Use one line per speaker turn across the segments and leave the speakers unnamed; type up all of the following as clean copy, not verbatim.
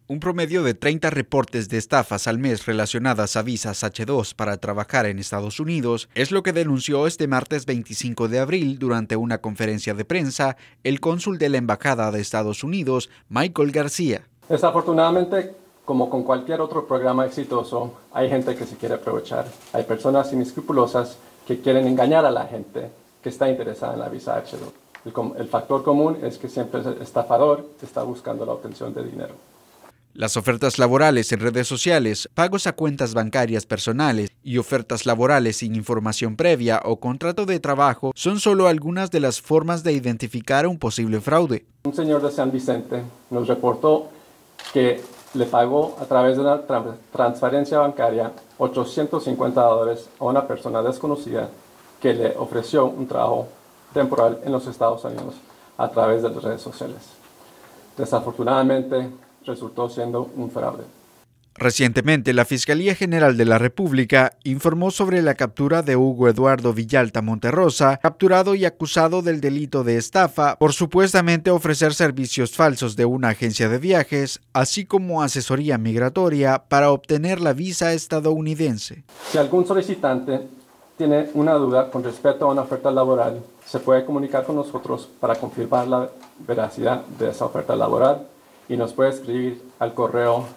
Un promedio de 30 reportes de estafas al mes relacionadas a visas H-2 para trabajar en Estados Unidos es lo que denunció este martes 25 de abril durante una conferencia de prensa el cónsul de la Embajada de Estados Unidos, Michael García.
Desafortunadamente, como con cualquier otro programa exitoso, hay gente que se quiere aprovechar. Hay personas inescrupulosas que quieren engañar a la gente que está interesada en la visa H-2. El factor común es que siempre el estafador está buscando la obtención de dinero.
Las ofertas laborales en redes sociales, pagos a cuentas bancarias personales y ofertas laborales sin información previa o contrato de trabajo son solo algunas de las formas de identificar un posible fraude.
Un señor de San Vicente nos reportó que le pagó a través de una transferencia bancaria $850 a una persona desconocida que le ofreció un trabajo temporal en los Estados Unidos a través de las redes sociales. Desafortunadamente, resultó siendo un fraude.
Recientemente, la Fiscalía General de la República informó sobre la captura de Hugo Eduardo Villalta Monterrosa, capturado y acusado del delito de estafa por supuestamente ofrecer servicios falsos de una agencia de viajes, así como asesoría migratoria para obtener la visa estadounidense.
Si algún solicitante tiene una duda con respecto a una oferta laboral, se puede comunicar con nosotros para confirmar la veracidad de esa oferta laboral y nos puede escribir al correo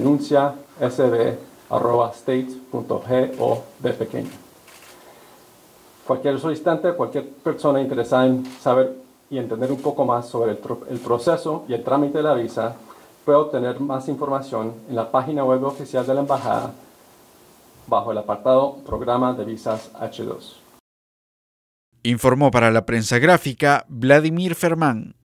denunciasb@states.gov. Cualquier solicitante, cualquier persona interesada en saber y entender un poco más sobre el proceso y el trámite de la visa puede obtener más información en la página web oficial de la Embajada bajo el apartado Programa de Visas H-2.
Informó para la prensa gráfica Vladimir Fermán.